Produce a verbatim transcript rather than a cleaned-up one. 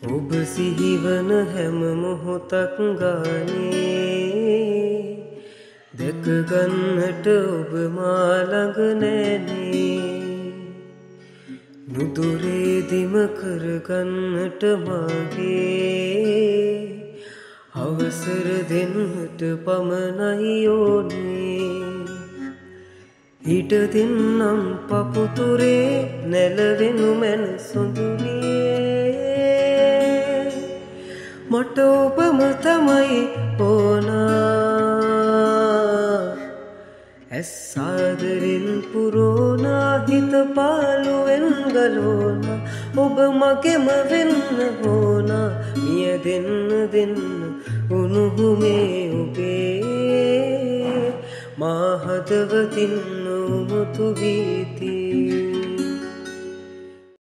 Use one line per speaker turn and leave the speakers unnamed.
ඔබ සිහිවන හැම මොහොතක් ගානේ දැක ගන්නට ඔබ මා ළඟ නැනේ නුදුරේ දිම කර ගන්නට මාගේ අවසර දෙන්නට පමණයි ඕනේ ඊට දෙන්නම් පපුතුරේ නැලවෙනු මැන සොඳුරියේ මට ඔබම තමයි ඕනා ඇස් ආදරෙන් පුරෝනා හිත පාළුවෙන් ගලෝනා ඔබ මගෙම වෙන්න ඕනා මිය දෙන්න දෙන්න උණුහුමේ ඔබේ මා හදවතින් උමුතු වීති